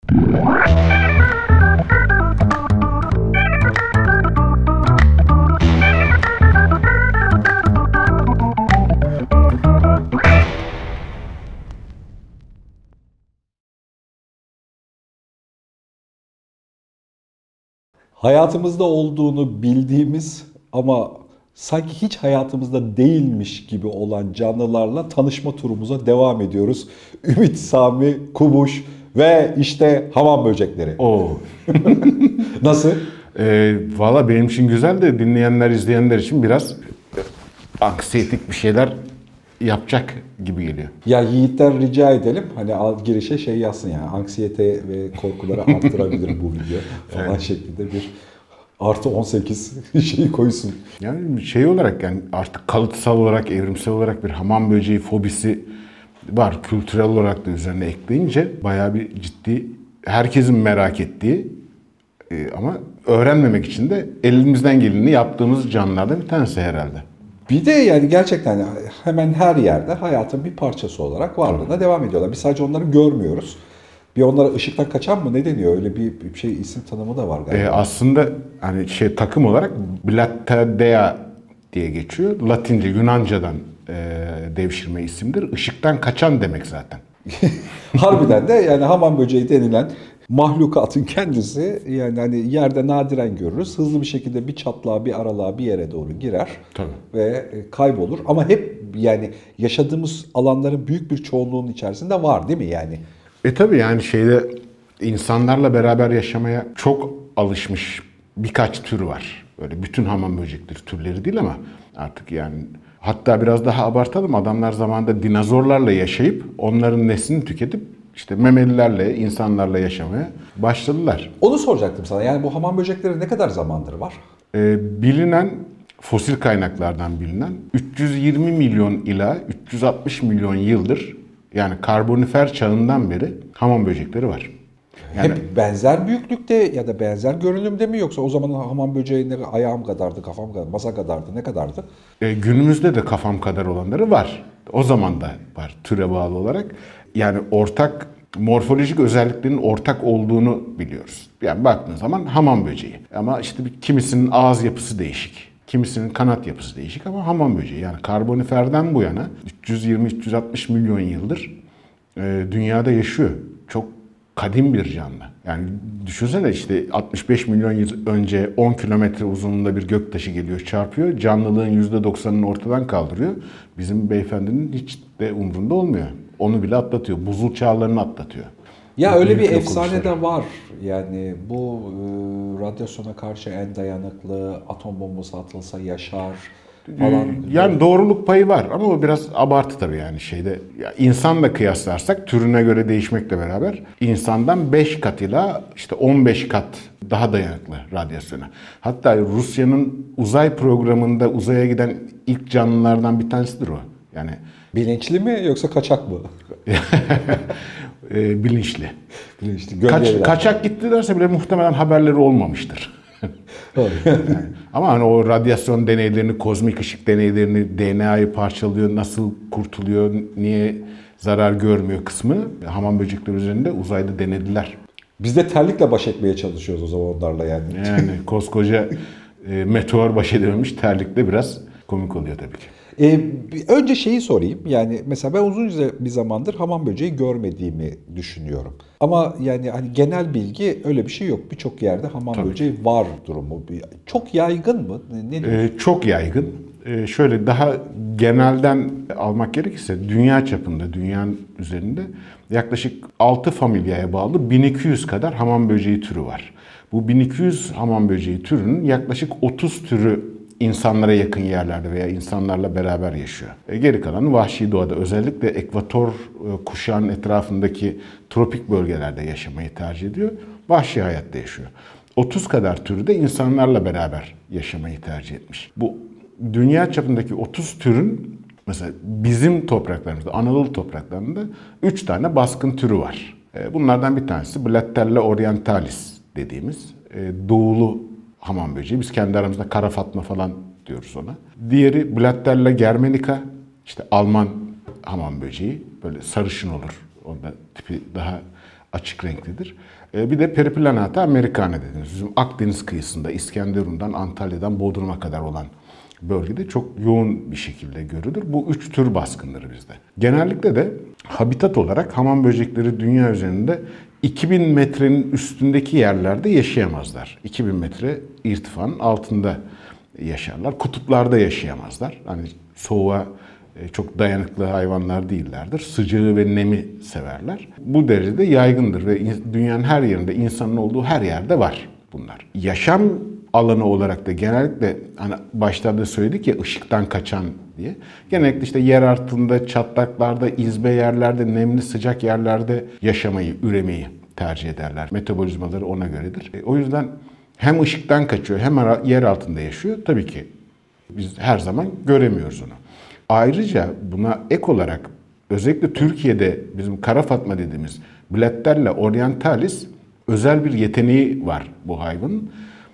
Hayatımızda olduğunu bildiğimiz ama sanki hiç hayatımızda değilmiş gibi olan canlılarla tanışma turumuza devam ediyoruz. Ümit, Sami, Kubuş ve işte hamam böcekleri. Oo. Nasıl? Valla benim için güzel de dinleyenler, izleyenler için biraz anksiyetik bir şeyler yapacak gibi geliyor. Ya Yiğit'ten rica edelim hani girişe şey yazsın yani anksiyete ve korkuları arttırabilir bu video falan evet. Şeklinde bir artı 18 şeyi koysun. Yani şey olarak yani artık kalıtsal olarak, evrimsel olarak bir hamam böceği fobisi var. Kültürel olarak da üzerine ekleyince bayağı bir ciddi, herkesin merak ettiği ama öğrenmemek için de elimizden geleni yaptığımız canlılardan bir tanesi herhalde. Bir de yani gerçekten hemen her yerde hayatın bir parçası olarak varlığına devam ediyorlar. Biz sadece onları görmüyoruz. Bir onlara ışıktan kaçan mı ne deniyor? Öyle bir şey isim tanımı da var galiba. Aslında hani takım olarak Blatterdea diye geçiyor. Latince, Yunanca'dan devşirme isimdir. Işıktan kaçan demek zaten. Harbiden de yani hamam böceği denilen mahlukatın kendisi yani hani yerde nadiren görürüz. Hızlı bir şekilde bir çatlağa, bir aralığa, bir yere doğru girer. Tabii. Ve kaybolur. Ama hep yani yaşadığımız alanların büyük bir çoğunluğunun içerisinde var değil mi yani? Tabii yani insanlarla beraber yaşamaya çok alışmış birkaç tür var. Böyle bütün hamam böcekleri türleri değil ama artık yani hatta biraz daha abartalım, adamlar zamanında dinozorlarla yaşayıp onların neslini tüketip işte memelilerle, insanlarla yaşamaya başladılar. Onu soracaktım sana. Yani bu hamam böcekleri ne kadar zamandır var? Bilinen, fosil kaynaklardan bilinen 320 milyon ila 360 milyon yıldır yani karbonifer çağından beri hamam böcekleri var. Yani, hep benzer büyüklükte ya da benzer görünümde mi yoksa o zaman hamam böceğinin ayağım kadardı, kafam kadar, masa kadardı, ne kadardı? Günümüzde de kafam kadar olanları var. O zaman da var türe bağlı olarak. Yani ortak morfolojik özelliklerinin ortak olduğunu biliyoruz. Yani baktığın zaman hamam böceği. Ama işte kimisinin ağız yapısı değişik. Kimisinin kanat yapısı değişik ama hamam böceği. Yani karboniferden bu yana 320-360 milyon yıldır dünyada yaşıyor. Çok kadim bir canlı. Yani düşünsene işte 65 milyon yıl önce 10 kilometre uzunluğunda bir göktaşı geliyor, çarpıyor. Canlılığın %90'ını ortadan kaldırıyor. Bizim beyefendinin hiç de umrunda olmuyor. Onu bile atlatıyor. Buzul çağlarını atlatıyor. Ya öyle bir efsane de var. Yani bu radyasyona karşı en dayanıklı, atom bombası atılsa yaşar falan. Yani doğruluk payı var ama o biraz abartı tabii yani ya insanla kıyaslarsak türüne göre değişmekle beraber insandan 5 kat ila işte 15 kat daha dayanıklı radyasyona. Hatta Rusya'nın uzay programında uzaya giden ilk canlılardan bir tanesidir o. Yani bilinçli mi yoksa kaçak mı? Bilinçli. Bilinçli. Kaçak gittilerse bile muhtemelen haberleri olmamıştır. Yani, ama hani o radyasyon deneylerini, kozmik ışık deneylerini, DNA'yı parçalıyor, nasıl kurtuluyor, niye zarar görmüyor kısmını hamam böcekleri üzerinde uzayda denediler. Biz de terlikle baş etmeye çalışıyoruz o zaman onlarla yani. Yani koskoca meteor baş edememiş, terlikle biraz komik oluyor tabii ki. Önce şeyi sorayım. Yani mesela ben uzun bir zamandır hamam böceği görmediğimi düşünüyorum. Ama yani hani genel bilgi öyle bir şey yok. Birçok yerde hamam böceği var durumu. Çok yaygın mı? Ne diyorsun? Çok yaygın. Şöyle daha genelden almak gerekirse dünya çapında, dünyanın üzerinde yaklaşık 6 familyaya bağlı 1200 kadar hamam böceği türü var. Bu 1200 hamam böceği türünün yaklaşık 30 türü insanlara yakın yerlerde veya insanlarla beraber yaşıyor. Geri kalanı vahşi doğada, özellikle ekvator kuşağının etrafındaki tropik bölgelerde yaşamayı tercih ediyor. Vahşi hayatta yaşıyor. 30 kadar türü de insanlarla beraber yaşamayı tercih etmiş. Bu dünya çapındaki 30 türün mesela bizim topraklarımızda, Anadolu topraklarında 3 tane baskın türü var. Bunlardan bir tanesi Blattella orientalis dediğimiz doğulu hamam böceği. Biz kendi aramızda kara fatma falan diyoruz ona. Diğeri Blattella germanica, işte Alman hamam böceği. Böyle sarışın olur. Onda tipi daha açık renklidir. Bir de Periplanata americana dediğimiz bizim Akdeniz kıyısında İskenderun'dan Antalya'dan Bodrum'a kadar olan bölgede çok yoğun bir şekilde görülür. Bu 3 tür baskındır bizde. Genellikle de habitat olarak hamam böcekleri dünya üzerinde 2000 metrenin üstündeki yerlerde yaşayamazlar. 2000 metre irtifanın altında yaşarlar. Kutuplarda yaşayamazlar. Hani soğuğa çok dayanıklı hayvanlar değillerdir. Sıcağı ve nemi severler. Bu derecede yaygındır ve dünyanın her yerinde, insanın olduğu her yerde var bunlar. Yaşam alanı olarak da genellikle hani başlarda söyledik ya ışıktan kaçan diye. Genellikle işte yer altında, çatlaklarda, izbe yerlerde, nemli sıcak yerlerde yaşamayı, üremeyi tercih ederler. Metabolizmaları ona göredir. O yüzden hem ışıktan kaçıyor hem yer altında yaşıyor. Tabii ki biz her zaman göremiyoruz onu. Ayrıca buna ek olarak özellikle Türkiye'de bizim kara fatma dediğimiz Blattella orientalis özel bir yeteneği var bu hayvanın.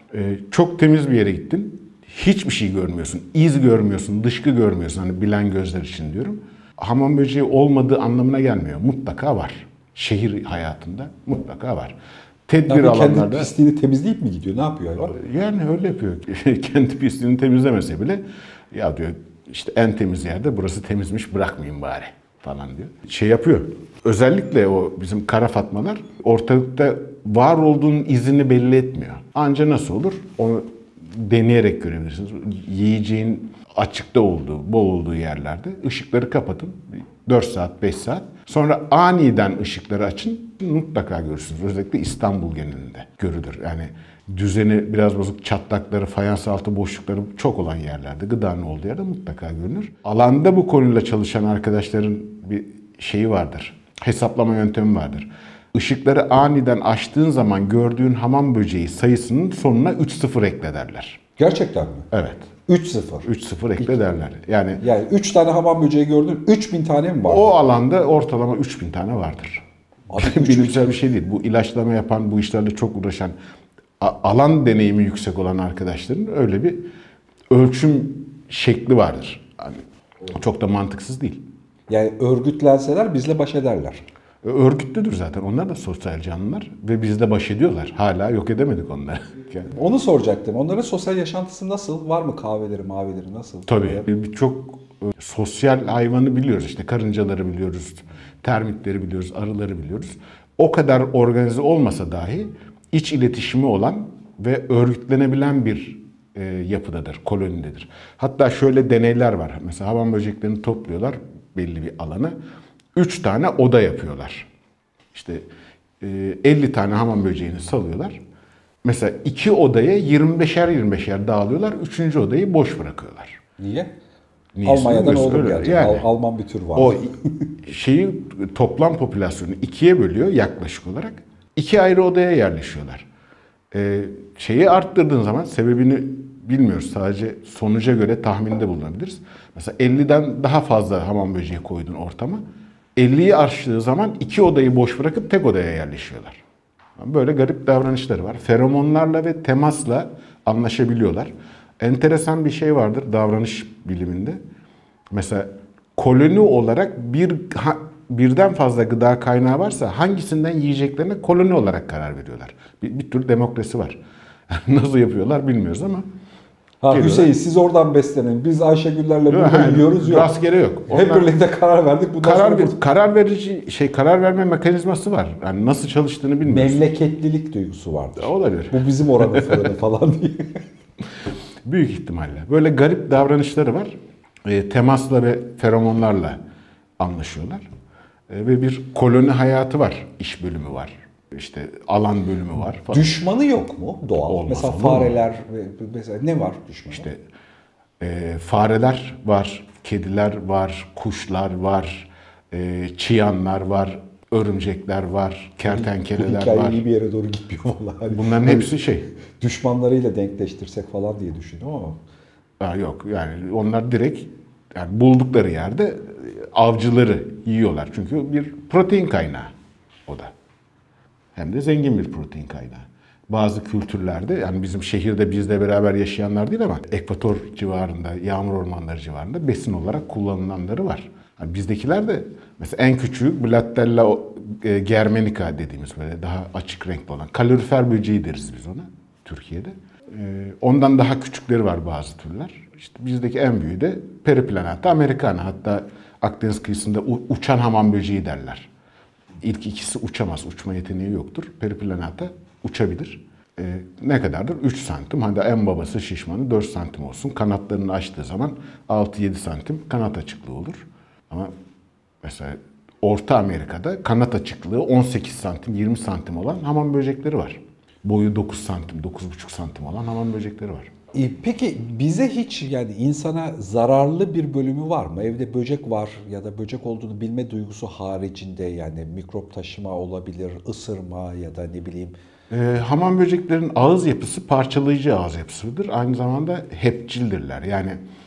Çok temiz bir yere gittin. Hiçbir şey görmüyorsun. İz görmüyorsun, dışkı görmüyorsun. Hani bilen gözler için diyorum. Hamam böceği olmadığı anlamına gelmiyor. Mutlaka var. Şehir hayatında mutlaka var. Tedbir yani alanlarda... kendi pisliğini temizleyip mi gidiyor? Ne yapıyor hayvan? Yani öyle yapıyor. Kendi pisliğini temizlemese bile ya diyor işte en temiz yerde burası temizmiş bırakmayayım bari falan diyor. Şey yapıyor. Özellikle o bizim kara fatmalar ortalıkta var olduğunun izini belli etmiyor. Anca nasıl olur? Onu deneyerek görebilirsiniz. Yiyeceğin açıkta olduğu, bol olduğu yerlerde ışıkları kapatın. 4 saat, 5 saat. Sonra aniden ışıkları açın. Mutlaka görürsünüz. Özellikle İstanbul genelinde görülür. Yani düzeni biraz bozuk, çatlakları, fayans altı boşlukları çok olan yerlerde, gıdanın olduğu yerde mutlaka görünür. Alanda bu konuyla çalışan arkadaşların bir şeyi vardır. Hesaplama yöntemi vardır. Işıkları aniden açtığın zaman gördüğün hamam böceği sayısının sonuna 3-0 ekle derler. Gerçekten mi? Evet. 3-0. 3-0 ekle derler. Yani 3 tane hamam böceği gördün, 3000 tane mi var? o alanda ortalama 3000 tane vardır. Abi, bilimsel bir şey değil. Bu ilaçlama yapan, bu işlerle çok uğraşan, alan deneyimi yüksek olan arkadaşların öyle bir ölçüm şekli vardır. Yani çok da mantıksız değil. Yani örgütlenseler bizle baş ederler. Örgütlüdür zaten. Onlar da sosyal canlılar ve bizde baş ediyorlar. Hala yok edemedik onları. Yani. Onu soracaktım. Onların sosyal yaşantısı nasıl? Var mı kahveleri, mavileri nasıl? Tabii. Birçok sosyal hayvanı biliyoruz. İşte karıncaları biliyoruz, termitleri biliyoruz, arıları biliyoruz. O kadar organize olmasa dahi iç iletişimi olan ve örgütlenebilen bir yapıdadır, kolonidedir. Hatta şöyle deneyler var. Mesela hamam böceklerini topluyorlar belli bir alana. 3 tane oda yapıyorlar. İşte 50 tane hamam böceğini salıyorlar. Mesela 2 odaya 25'er dağılıyorlar. 3. odayı boş bırakıyorlar. Niye? Niyeyse Almanya'dan oldum gerçekten. Yani, Alman bir tür var. O şeyi toplam popülasyonu 2'ye bölüyor yaklaşık olarak. 2 ayrı odaya yerleşiyorlar. Şeyi arttırdığın zaman sebebini bilmiyoruz. Sadece sonuca göre tahminde bulunabiliriz. Mesela 50'den daha fazla hamam böceği koydun ortama. 50'yi aştığı zaman 2 odayı boş bırakıp tek odaya yerleşiyorlar. Böyle garip davranışları var. Feromonlarla ve temasla anlaşabiliyorlar. Enteresan bir şey vardır davranış biliminde. Mesela koloni olarak birden fazla gıda kaynağı varsa hangisinden yiyeceklerine koloni olarak karar veriyorlar. Bir tür demokrasi var. Nasıl yapıyorlar bilmiyoruz ama. Hüseyin siz oradan beslenin. Biz Ayşegüllerle burada yiyoruz. Yok. Rastgele yok. Hep birlikte karar verdik. Karar verme mekanizması var. Yani nasıl çalıştığını bilmiyoruz. Memleketlilik duygusu vardır. Olabilir. Bu bizim oranın fırını falan diye. Büyük ihtimalle. Böyle garip davranışları var. Temasla ve feromonlarla anlaşıyorlar. Ve bir koloni hayatı var. İş bölümü var. İşte alan bölümü var falan. Düşmanı yok mu doğal? Olmaz, mesela olur mu? fareler, mesela ne var düşmanı? İşte fareler var, kediler var, kuşlar var, çıyanlar var, örümcekler var, kertenkeleler hikaye var. iyi bir yere doğru gitmiyor vallahi. Bunların hepsi şey. Düşmanlarıyla denkleştirsek falan diye düşündüm ama. Yok yani onlar direkt yani buldukları yerde avcıları yiyorlar. Çünkü bir protein kaynağı o da. Hem de zengin bir protein kaynağı. Bazı kültürlerde yani bizim şehirde bizle beraber yaşayanlar değil ama ekvator civarında, yağmur ormanları civarında besin olarak kullanılanları var. Yani bizdekiler de Mesela en küçüğü Blattella germanica dediğimiz böyle daha açık renkli olan. Kalorifer böceği deriz biz ona Türkiye'de. Ondan daha küçükleri var bazı türler. İşte bizdeki en büyüğü de Periplaneta americana. Hatta Akdeniz kıyısında uçan hamam böceği derler. İlk ikisi uçamaz, uçma yeteneği yoktur. Periplaneta uçabilir. Ne kadardır? 3 santim. Hadi en babası şişmanı 4 santim olsun. Kanatlarını açtığı zaman 6-7 santim kanat açıklığı olur. Ama mesela Orta Amerika'da kanat açıklığı 18 santim, 20 santim olan hamam böcekleri var. Boyu 9 santim, 9,5 santim olan hamam böcekleri var. Peki bize hiç yani insana zararlı bir bölümü var mı? Evde böcek var ya da böcek olduğunu bilme duygusu haricinde yani mikrop taşıma olabilir, ısırma ya da ne bileyim. Hamam böceklerin ağız yapısı parçalayıcı ağız yapısıdır. Aynı zamanda hepçildirler. Yani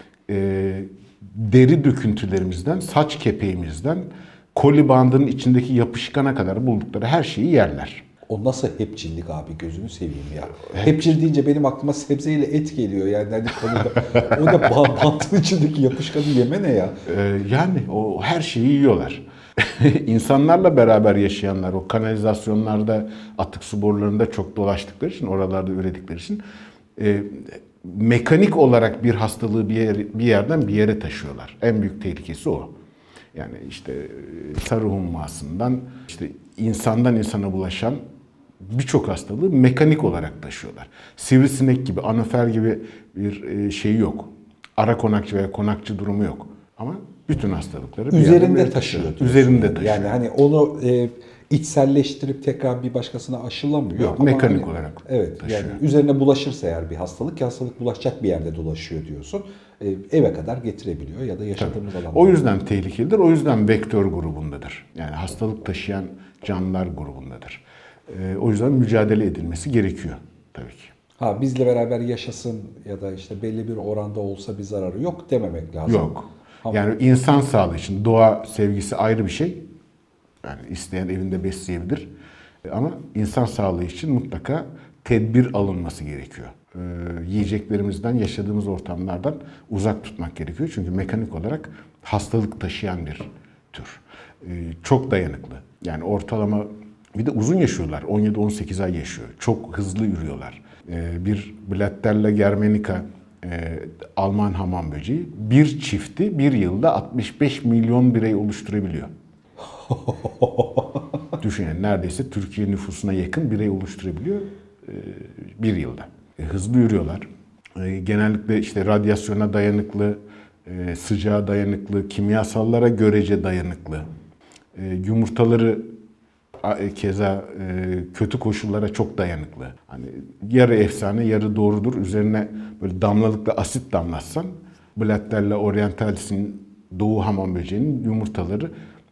deri döküntülerimizden, saç kepeğimizden, koli bandının içindeki yapışkana kadar buldukları her şeyi yerler. O nasıl hepçillik abi gözünü seveyim ya. Hepçil deyince benim aklıma sebzeyle et geliyor yani hani konuda. O da bantın içindeki yapışkanı yeme ne ya? Yani o her şeyi yiyorlar. İnsanlarla beraber yaşayanlar o kanalizasyonlarda, atık su borularında çok dolaştıkları için, oralarda üredikleri için mekanik olarak bir hastalığı bir yerden bir yere taşıyorlar. En büyük tehlikesi o. Yani işte sarı hummasından, işte insandan insana bulaşan birçok hastalığı mekanik olarak taşıyorlar. Sivrisinek gibi, anofer gibi bir şey yok. Ara konakçı veya konakçı durumu yok. Ama bütün hastalıkları üzerinde taşıyor. Üzerinde taşıyor. Yani hani onu içselleştirip tekrar bir başkasına aşılamıyor. Yok, ama mekanik hani, olarak evet, taşıyor. yani üzerine bulaşırsa eğer bir hastalık, ki hastalık bulaşacak bir yerde dolaşıyor diyorsun. Eve kadar getirebiliyor ya da yaşadığımız alanda. O yüzden tehlikelidir. O yüzden vektör grubundadır. Yani hastalık taşıyan canlılar grubundadır. O yüzden mücadele edilmesi gerekiyor tabii ki. Ha bizle beraber yaşasın ya da işte belli bir oranda olsa bir zararı yok dememek lazım. Yok. Yani insan sağlığı için doğa sevgisi ayrı bir şey. Yani isteyen evinde besleyebilir. Ama insan sağlığı için mutlaka tedbir alınması gerekiyor. Yiyeceklerimizden, yaşadığımız ortamlardan uzak tutmak gerekiyor. Çünkü mekanik olarak hastalık taşıyan bir tür. Çok dayanıklı. Yani ortalama bir de uzun yaşıyorlar. 17-18 ay yaşıyor. Çok hızlı yürüyorlar. Bir Blattella germanica Alman hamam böceği bir çifti bir yılda 65 milyon birey oluşturabiliyor. Düşünün neredeyse Türkiye nüfusuna yakın birey oluşturabiliyor bir yılda. Hızlı yürüyorlar. Genellikle işte radyasyona dayanıklı, sıcağa dayanıklı, kimyasallara görece dayanıklı. Yumurtaları keza kötü koşullara çok dayanıklı. Hani yarı efsane, yarı doğrudur. Üzerine böyle damlalıkla asit damlatsan Blattella orientalis'in doğu hamam böceğinin yumurtaları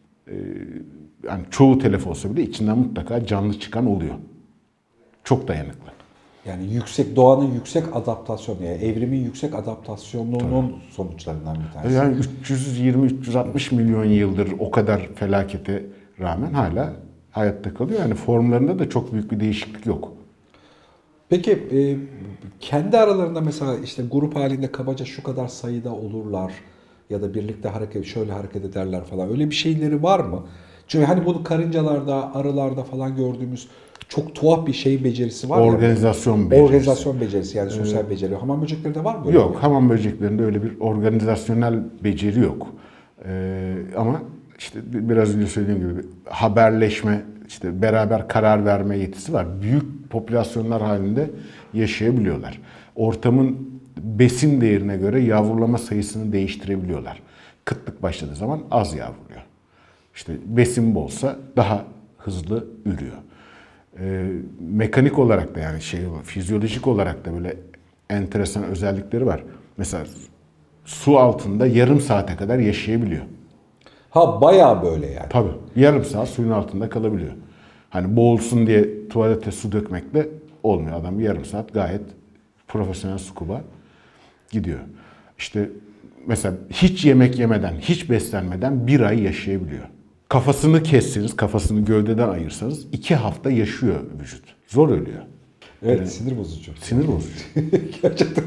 yani çoğu telef olsa bile içinden mutlaka canlı çıkan oluyor. Çok dayanıklı. Yani doğanın yüksek adaptasyonu, yani evrimin yüksek adaptasyonunun sonuçlarından bir tanesi. Yani 320-360 milyon yıldır o kadar felakete rağmen hala hayatta kalıyor. Yani formlarında da çok büyük bir değişiklik yok. Peki kendi aralarında mesela işte grup halinde kabaca şu kadar sayıda olurlar ya da birlikte şöyle hareket ederler falan, öyle bir şeyleri var mı? Çünkü hani bunu karıncalarda, arılarda falan gördüğümüz çok tuhaf bir becerisi var. Organizasyon becerisi. Organizasyon becerisi yani sosyal beceri. Hamam böceklerinde var mı? Yok, hamam böceklerinde öyle bir organizasyonel beceri yok. Ama işte biraz önce söylediğim gibi haberleşme, işte beraber karar verme yetisi var. Büyük popülasyonlar halinde yaşayabiliyorlar. Ortamın besin değerine göre yavrulama sayısını değiştirebiliyorlar. Kıtlık başladığı zaman az yavruluyor. İşte besin bolsa daha hızlı ürüyor. Mekanik olarak da yani fizyolojik olarak da böyle enteresan özellikleri var. Mesela su altında yarım saate kadar yaşayabiliyor. Ha bayağı böyle yani. Tabii. Yarım saat suyun altında kalabiliyor. Hani boğulsun diye tuvalete su dökmekle olmuyor. Adam yarım saat gayet profesyonel scuba gidiyor. İşte mesela hiç yemek yemeden, hiç beslenmeden bir ay yaşayabiliyor. Kafasını kesseniz, kafasını gövdeden ayırsanız 2 hafta yaşıyor vücut. Zor ölüyor. Evet, yani, sinir bozucu. Sinir bozucu. Gerçekten.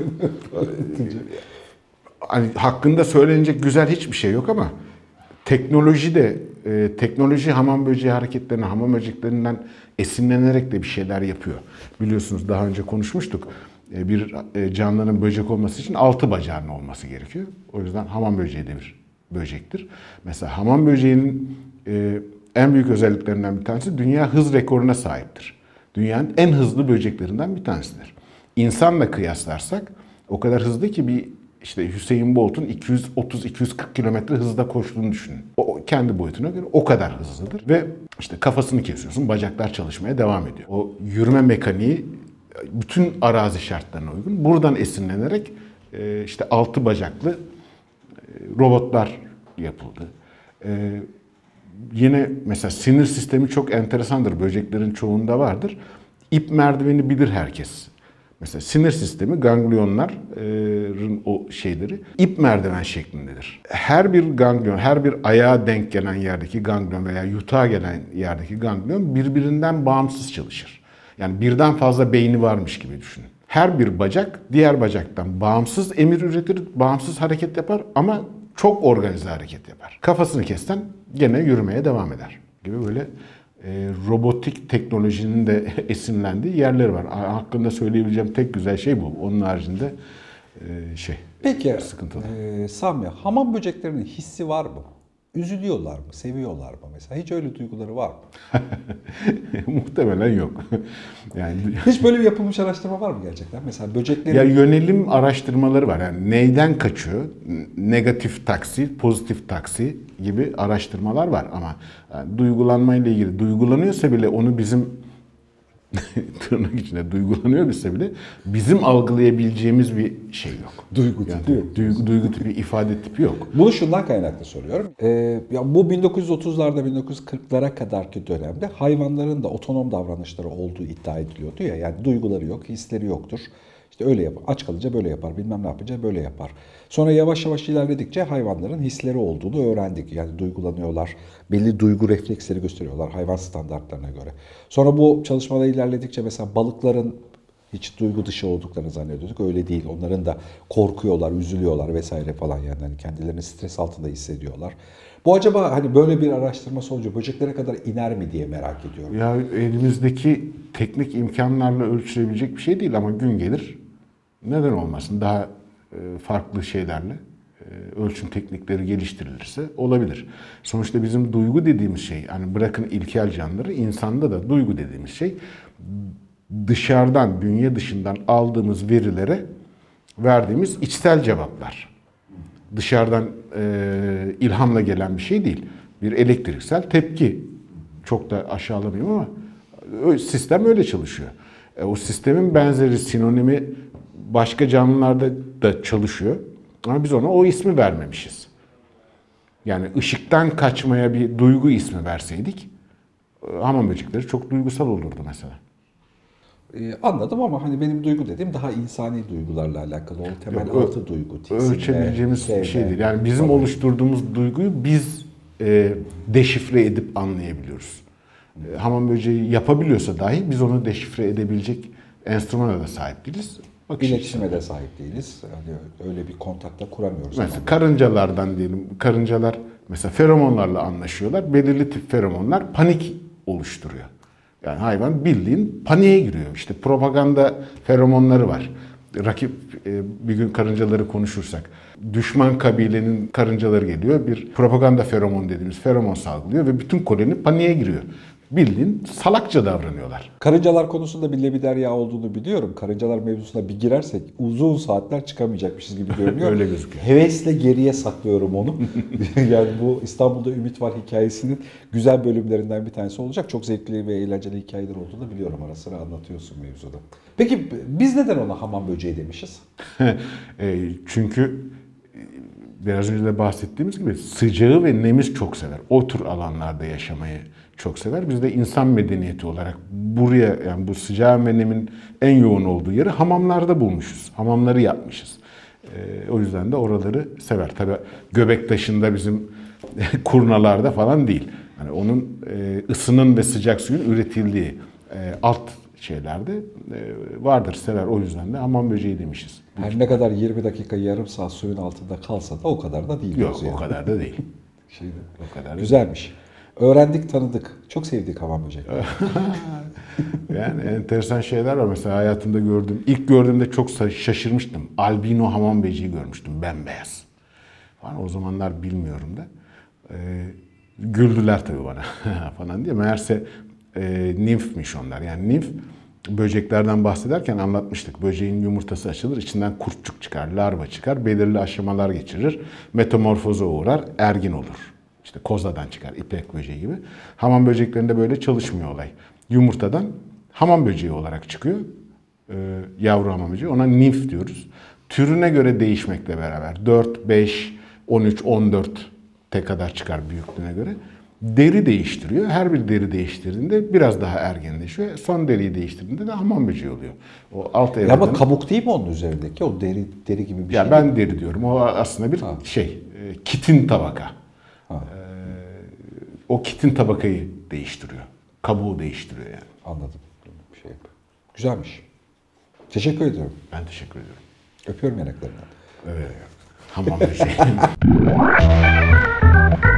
Hani hakkında söylenecek güzel hiçbir şey yok ama teknoloji de teknoloji hamam böceği hareketlerine, hamam böceklerinden esinlenerek de bir şeyler yapıyor. Biliyorsunuz daha önce konuşmuştuk. Bir canlının böcek olması için 6 bacağının olması gerekiyor. O yüzden hamam böceği de bir böcektir. Mesela hamam böceğinin en büyük özelliklerinden bir tanesi dünya hız rekoruna sahiptir. Dünyanın en hızlı böceklerinden bir tanesidir. İnsanla kıyaslarsak o kadar hızlı ki bir işte Hüseyin Bolt'un 230-240 kilometre hızda koştuğunu düşünün. O kendi boyutuna göre o kadar hızlıdır ve işte kafasını kesiyorsun, bacaklar çalışmaya devam ediyor. O yürüme mekaniği bütün arazi şartlarına uygun. Buradan esinlenerek işte 6 bacaklı robotlar yapıldı. Yine mesela sinir sistemi çok enteresandır. Böceklerin çoğunda vardır. İp merdiveni bilir herkes. Mesela sinir sistemi, ganglionların o şeyleri ip merdiven şeklindedir. Her bir ganglion, her bir ayağa denk gelen yerdeki ganglion veya yutağa gelen yerdeki ganglion birbirinden bağımsız çalışır. Yani birden fazla beyni varmış gibi düşünün. Her bir bacak diğer bacaktan bağımsız emir üretir, bağımsız hareket yapar ama çok organize hareket yapar. Kafasını kessen gene yürümeye devam eder gibi böyle robotik teknolojinin de esinlendiği yerler var. Hakkında söyleyebileceğim tek güzel şey bu. Onun haricinde Peki, sıkıntılı. Sami, hamam böceklerinin hissi var mı? Üzülüyorlar mı? Seviyorlar mı? Mesela hiç öyle duyguları var mı? Muhtemelen yok. Yani hiç böyle bir yapılmış araştırma var mı gerçekten? Mesela böceklerin... Ya yönelim araştırmaları var. Yani neyden kaçıyor? Negatif taksi, pozitif taksi gibi araştırmalar var ama yani duygulanmayla ilgili duygulanıyorsa bile onu bizim tırnak içinde duygulanıyorsa bile bizim algılayabileceğimiz bir şey yok. Duygu tipi yok. Duygu tipi, ifade tipi yok. Bunu şundan kaynaklı soruyorum. Ya bu 1930'larda 1940'lara kadarki dönemde hayvanların da otonom davranışları olduğu iddia ediliyordu ya. Yani duyguları yok, hisleri yoktur. İşte öyle yapar. Aç kalınca böyle yapar. Bilmem ne yapınca böyle yapar. Sonra yavaş yavaş ilerledikçe hayvanların hisleri olduğunu öğrendik. Yani duygulanıyorlar. Belli duygu refleksleri gösteriyorlar hayvan standartlarına göre. Sonra bu çalışmalar ilerledikçe mesela balıkların hiç duygu dışı olduklarını zannediyorduk. Öyle değil. Onların da korkuyorlar, üzülüyorlar vesaire falan yani. Hani kendilerini stres altında hissediyorlar. Bu acaba hani böyle bir araştırma sonucu böceklere kadar iner mi diye merak ediyorum. Ya elimizdeki teknik imkanlarla ölçülebilecek bir şey değil ama gün gelir. Neden olmasın? Daha farklı şeylerle ölçüm teknikleri geliştirilirse olabilir. Sonuçta bizim duygu dediğimiz şey, hani bırakın ilkel canlıları, insanda da duygu dediğimiz şey dışarıdan, dünya dışından aldığımız verilere verdiğimiz içsel cevaplar. Dışarıdan ilhamla gelen bir şey değil. Bir elektriksel tepki. Çok da aşağılamayayım ama sistem öyle çalışıyor. O sistemin benzeri, sinonimi başka canlılarda da çalışıyor. Ama biz ona o ismi vermemişiz. Yani ışıktan kaçmaya bir duygu ismi verseydik hamam böcekleri çok duygusal olurdu mesela. Anladım ama hani benim duygu dediğim daha insani duygularla alakalı. O temel altı duygu. Tiksinme, ölçebileceğimiz bir şey değil. Yani bizim oluşturduğumuz duyguyu biz deşifre edip anlayabiliyoruz. Hamam böceği yapabiliyorsa dahi biz onu deşifre edebilecek enstrümana da sahip değiliz. İletişime de sahip değiliz. Yani öyle bir kontakta kuramıyoruz. Mesela karıncalardan diyelim. Karıncalar mesela feromonlarla anlaşıyorlar. Belirli tip feromonlar panik oluşturuyor. Yani hayvan bildiğin paniğe giriyor. İşte propaganda feromonları var. Rakip bir gün karıncaları konuşursak. Düşman kabilenin karıncaları geliyor. Bir propaganda feromon dediğimiz feromon salgılıyor ve bütün koloni paniğe giriyor. Bildiğin salakça davranıyorlar. Karıncalar konusunda bir lebiderya olduğunu biliyorum. Karıncalar mevzusuna bir girersek uzun saatler çıkamayacakmışız gibi görünüyor. Öyle gözüküyor. Hevesle geriye saklıyorum onu. Yani bu İstanbul'da Ümit Var hikayesinin güzel bölümlerinden bir tanesi olacak. Çok zevkli ve eğlenceli hikayeler olduğunu biliyorum. Ara sıra anlatıyorsun mevzuda. Peki biz neden ona hamam böceği demişiz? Çünkü biraz önce de bahsettiğimiz gibi sıcağı ve nemi çok sever. O tür alanlarda yaşamayı çok sever. Biz de insan medeniyeti olarak buraya, yani bu sıcağı ve nemin en yoğun olduğu yeri hamamlarda bulmuşuz. Hamamları yapmışız. O yüzden de oraları sever. Tabii Göbektaşı'nda bizim kurnalarda falan değil. Yani onun ısının ve sıcak suyun üretildiği alt şeylerde vardır, sever. O yüzden de hamam böceği demişiz. Her ne kadar 20 dakika yarım saat suyun altında kalsa da o kadar da değil. Yok, o kadar da değil. O kadar güzelmiş. Öğrendik, tanıdık. Çok sevdik hamam böcekleri. Yani enteresan şeyler var. Mesela hayatımda gördüğüm, ilk gördüğümde çok şaşırmıştım. Albino hamam böceği görmüştüm, bembeyaz. Falan. O zamanlar bilmiyorum da. Güldüler tabii bana falan diye. Meğerse nimfmiş onlar. Yani nimf, böceklerden bahsederken anlatmıştık. Böceğin yumurtası açılır, içinden kurtçuk çıkar, larva çıkar, belirli aşamalar geçirir, metamorfoza uğrar, ergin olur. İşte kozadan çıkar, ipek böceği gibi. Hamam böceklerinde böyle çalışmıyor olay. Yumurtadan hamam böceği olarak çıkıyor. Yavru hamam böceği. Ona nimf diyoruz. Türüne göre değişmekle beraber 4, 5, 13, 14'te kadar çıkar büyüklüğüne göre. Deri değiştiriyor. Her bir deri değiştirdiğinde biraz daha ergenleşiyor. Son deriyi değiştirdiğinde de hamam böceği oluyor. O alt Ya ama kabuk değil mi onun üzerindeki? O deri gibi bir ya şey. ben deri diyorum. O aslında bir kitin tabaka. O kitin tabakayı değiştiriyor. Kabuğu değiştiriyor yani. Anladım. Bir şey. Güzelmiş. Teşekkür ediyorum. Ben teşekkür ediyorum. Öpüyorum yanaklarından. Evet. Hamam böceği.